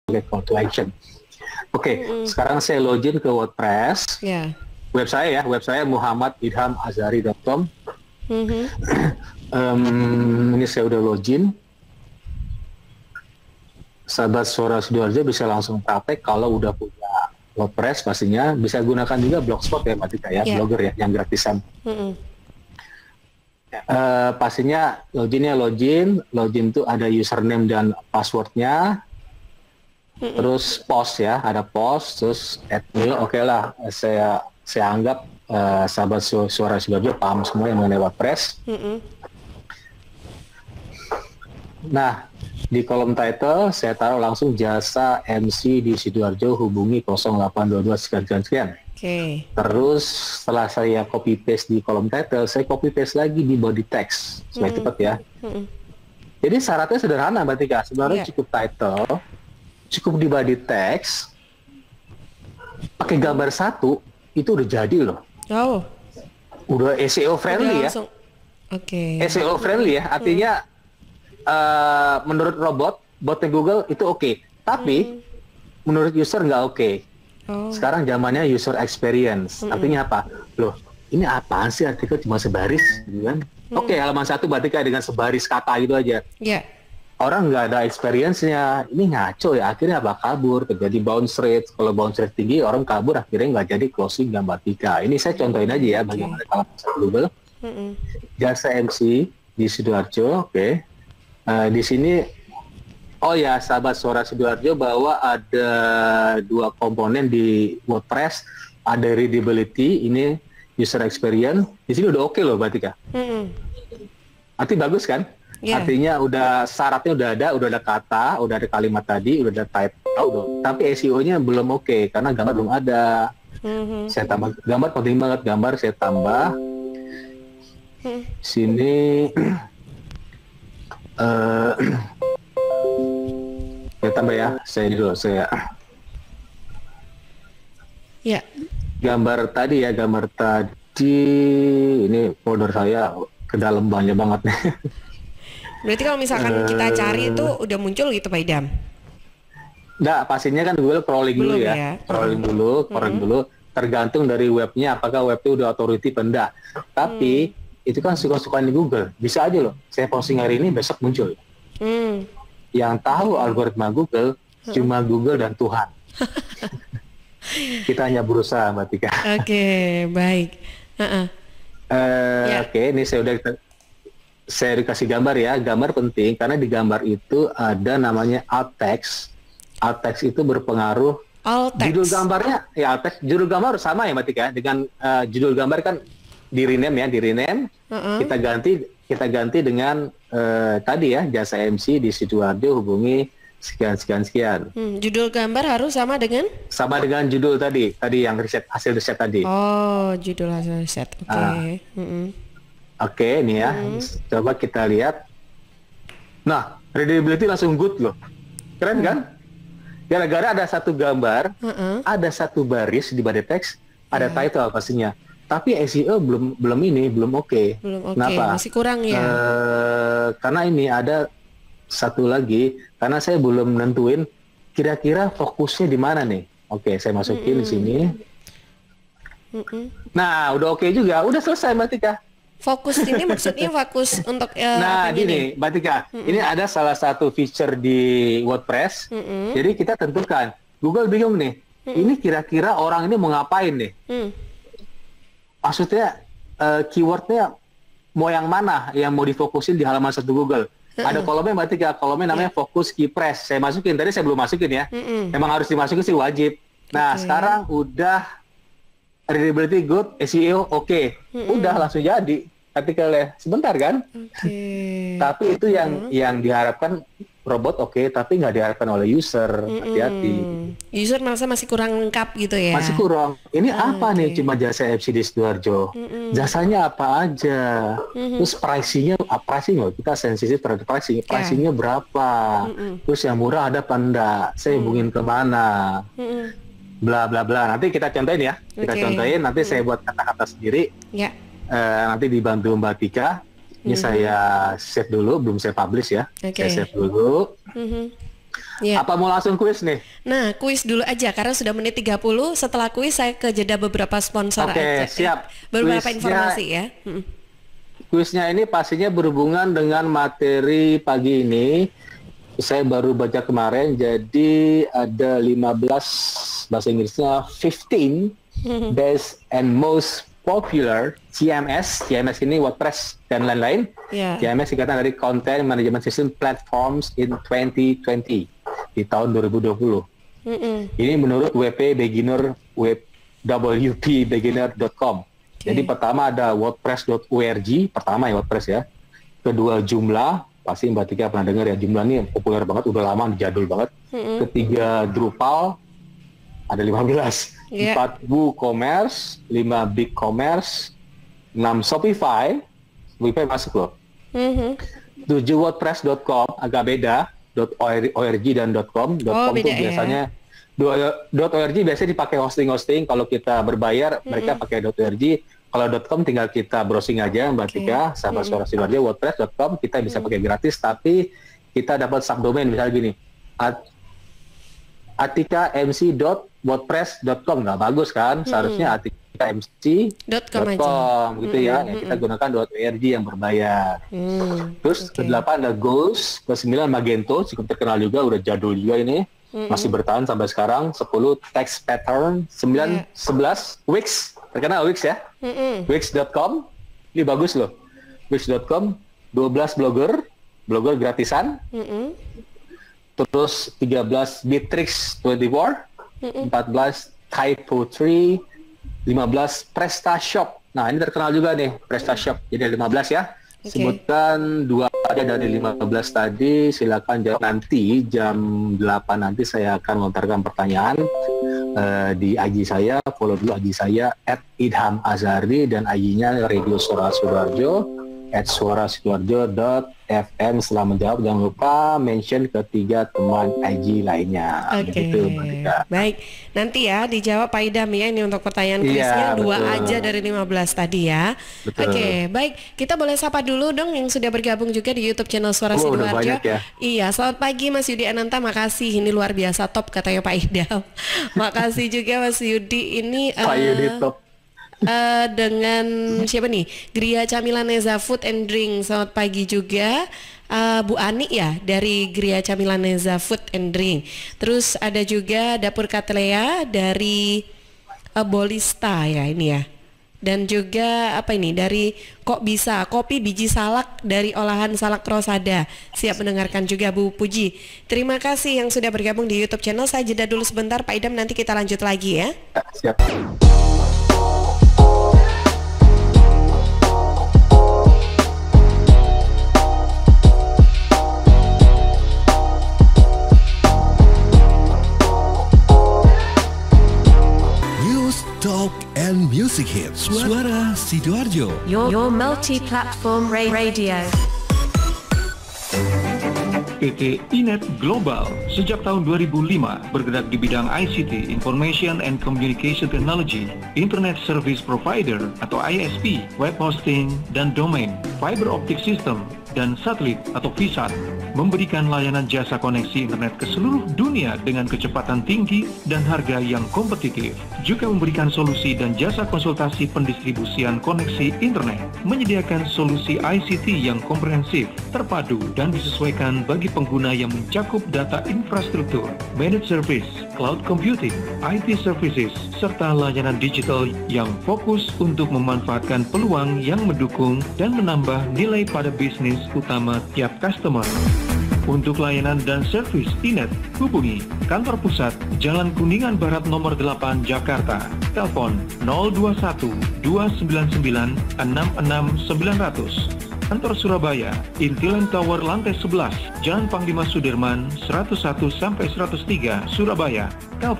sebagai call to action. Oke, sekarang saya login ke WordPress. Ya. Web saya muhammadidhamazhari.com. Ini saya udah login. Sahabat Suara Sidoarjo bisa langsung praktek kalau udah punya WordPress, pastinya bisa gunakan juga Blogspot ya Mbak Tika ya, blogger ya yang gratisan. Pastinya login tuh ada username dan passwordnya. Terus post ya, ada post, terus admin, oke lah, saya anggap sahabat Suara Sidoarjo paham semua yang mengenai WordPress. Nah, di kolom title saya taruh langsung jasa MC di Sidoarjo, hubungi 0822 sekian. Oke. Terus setelah saya copy paste di kolom title, saya copy paste lagi di body text supaya cepat ya. Jadi syaratnya sederhana Mbak Tika, sebenarnya cukup title, cukup di body text, pakai gambar satu, itu udah jadi loh. Oh. Udah SEO friendly ya. Oke. SEO friendly ya, artinya menurut botnya Google itu oke. Tapi menurut user nggak oke. Sekarang zamannya user experience. Artinya apa? Loh, ini apaan sih artikel cuma sebaris, gitu kan? Oke, halaman 1 berarti kayak dengan sebaris kata itu aja. Orang nggak ada experience-nya, ini ngaco ya, akhirnya apa? Kabur, terjadi bounce rate. Kalau bounce rate tinggi, orang kabur, akhirnya nggak jadi closing gambar 3. Ini saya contohin aja ya, bagaimana kalau Google. Jasa MC di Sidoarjo, oke. Di sini, oh ya, sahabat Suara Sidoarjo, bahwa ada 2 komponen di WordPress, ada readability, ini user experience. Di sini udah oke loh, berarti Kak. Arti bagus kan? Artinya udah syaratnya udah ada kata, udah ada kalimat tadi, udah ada title, tapi SEO-nya belum oke karena gambar belum ada. Saya tambah gambar, penting banget, gambar saya tambah. Sini saya tambah ya, gambar tadi ini folder saya ke dalam banyak banget nih. Berarti kalau misalkan kita cari itu udah muncul gitu Pak Idham? Nggak, pastinya kan Google crawling dulu ya. Crawling dulu, tergantung dari webnya, apakah webnya udah authority apa enggak. Tapi itu kan suka-sukaan di Google, bisa aja loh, saya posting hari ini besok muncul. Yang tahu algoritma Google cuma Google dan Tuhan. Kita hanya berusaha Mbak Tika. Oke, baik. Oke, ini saya dikasih gambar ya. Gambar penting karena di gambar itu ada namanya alt text. Alt text itu berpengaruh. Judul gambarnya ya alt text. Judul gambar sama ya Mbak Tika dengan judul gambar kan di rename. Kita ganti dengan tadi ya, jasa MC di Sidoarjo, hubungi sekian. Judul gambar harus sama dengan judul tadi yang hasil riset tadi. Oh, judul hasil riset. Oke. Oke, ini ya. Coba kita lihat. Nah, readability langsung good loh. Keren kan? Gara-gara ada satu gambar, ada satu baris di body text, ada title pastinya. Tapi SEO belum oke. Kenapa? Masih kurang ya. Karena ini ada satu lagi, karena saya belum nentuin kira-kira fokusnya di mana nih. Oke, saya masukin di sini. Nah, udah oke juga. Udah selesai Mbak Tika. Fokus ini maksudnya fokus untuk nah gini Mbak Tika, ini ada salah satu feature di WordPress. Jadi kita tentukan, Google bingung nih, ini kira-kira orang ini mau ngapain nih? Maksudnya keywordnya mau yang mana yang mau difokusin di halaman 1 Google? Ada kolomnya Mbak Tika, kolomnya namanya fokus key press. Saya masukin, tadi saya belum masukin ya. Emang harus dimasukin sih, wajib. Nah sekarang udah readability good, SEO oke. Udah langsung jadi. Ketika sebentar kan? Tapi itu yang diharapkan robot tapi nggak diharapkan oleh user. Hati-hati. User merasa masih kurang lengkap gitu ya? Masih kurang. Ini apa nih cuma jasa MC di Sidoarjo? Jasanya apa aja? Terus pricing loh, kita sensitif terhadap pricing. Pricingnya berapa? Terus yang murah ada apa enggak? Saya hubungin kemana? Bla bla bla. Nanti kita contohin ya. Kita contohin. Nanti saya buat kata-kata sendiri. Nanti dibantu Mbak Tika. Ini saya save dulu, belum saya publish ya. Saya save dulu. Yeah. Apa mau langsung kuis nih? Nah, kuis dulu aja karena sudah menit 30. Setelah kuis saya ke jeda beberapa sponsor aja. Siap. Beberapa informasi ya. Kuisnya ini pastinya berhubungan dengan materi pagi ini. Saya baru baca kemarin, jadi ada 15, bahasa Inggrisnya 15 best and most popular CMS ini WordPress dan lain-lain. CMS singkatan dari Content Management System Platforms in 2020 di tahun 2020. Ini menurut WP Beginner, wpbeginner.com. Jadi pertama ada WordPress.org, pertama ya WordPress ya. Kedua jumlah, pasti Mbak Tika pernah dengar ya, jumlah ini populer banget, udah lama, jadul banget. Ketiga Drupal, ada 15. 4 WooCommerce, 5 BigCommerce, 6 Shopify masuk loh. 7 WordPress.com, agak beda, .org dan .com. .com itu biasanya .org biasanya dipakai hosting. Kalau kita berbayar, mereka pakai .org. Kalau .com tinggal kita browsing aja, Mbak Tika, sahabat Suara Sidoarjo. WordPress.com kita bisa pakai gratis, tapi kita dapat subdomain misalnya gini, atikam.wordpress.com, nggak bagus kan? Seharusnya atikam.com gitu ya. Yang kita gunakan .org yang berbayar. Terus ke-8 ada Goals, ke-9 Magento, cukup terkenal juga, udah jadul juga ini. Masih bertahan sampai sekarang. 10 Text Pattern, 9, 11 Wix, terkenal Wix ya. Wix.com, ini bagus loh. Wix.com, 12 blogger gratisan. Terus 13 Bitrix 24, 14 Typo3, 15 PrestaShop. Nah ini terkenal juga nih PrestaShop, jadi 15 ya. Sebutkan 2 aja dari 15 tadi, silakan jawab nanti jam 8 nanti saya akan melontarkan pertanyaan di IG saya. Follow dulu IG saya @idhamazari dan IG-nya Radio Suara Sidoarjo @suarasidoarjo.fm. Setelah menjawab jangan lupa mention ketiga teman IG lainnya. Gitu, baik, nanti ya dijawab Pak Idham ya, ini untuk pertanyaan kuisnya 2 aja dari 15 tadi ya. Baik, kita boleh sapa dulu dong yang sudah bergabung juga di YouTube channel Suara Sidoarjo. Ya. Iya, selamat pagi Mas Yudi Ananta, makasih, ini luar biasa top katanya Pak Idham. Makasih juga Mas Yudi, ini Pak Yudi top. Dengan siapa nih? Gria Camilaneza Food and Drink. Selamat pagi juga Bu Ani ya, dari Gria Camilaneza Food and Drink. Terus ada juga Dapur Katlea dari Bolista ya ini ya. Dan juga apa ini, dari Kok Bisa Kopi Biji Salak dari olahan salak Rosada. Siap mendengarkan juga Bu Puji. Terima kasih yang sudah bergabung di YouTube channel. Saya jeda dulu sebentar Pak Idham, nanti kita lanjut lagi ya. Siap. Talk and music hits. Suara Sidoarjo. Your multi-platform radio. PT Inet Global sejak tahun 2005 bergerak di bidang ICT, Information and Communication Technology, Internet Service Provider atau ISP, web hosting dan domain, fiber optic system, dan satelit atau VSAT, memberikan layanan jasa koneksi internet ke seluruh dunia dengan kecepatan tinggi dan harga yang kompetitif. Juga memberikan solusi dan jasa konsultasi pendistribusian koneksi internet, menyediakan solusi ICT yang komprehensif, terpadu, dan disesuaikan bagi pengguna yang mencakup data infrastruktur, managed service, cloud computing, IT services, serta layanan digital yang fokus untuk memanfaatkan peluang yang mendukung dan menambah nilai pada bisnis utama tiap customer. Untuk layanan dan servis Inet, hubungi kantor pusat Jalan Kuningan Barat nomor 8 Jakarta. Telepon 021 299 66900. Kantor Surabaya, Intiland Tower lantai 11, Jalan Panglima Sudirman 101 sampai 103 Surabaya. Telepon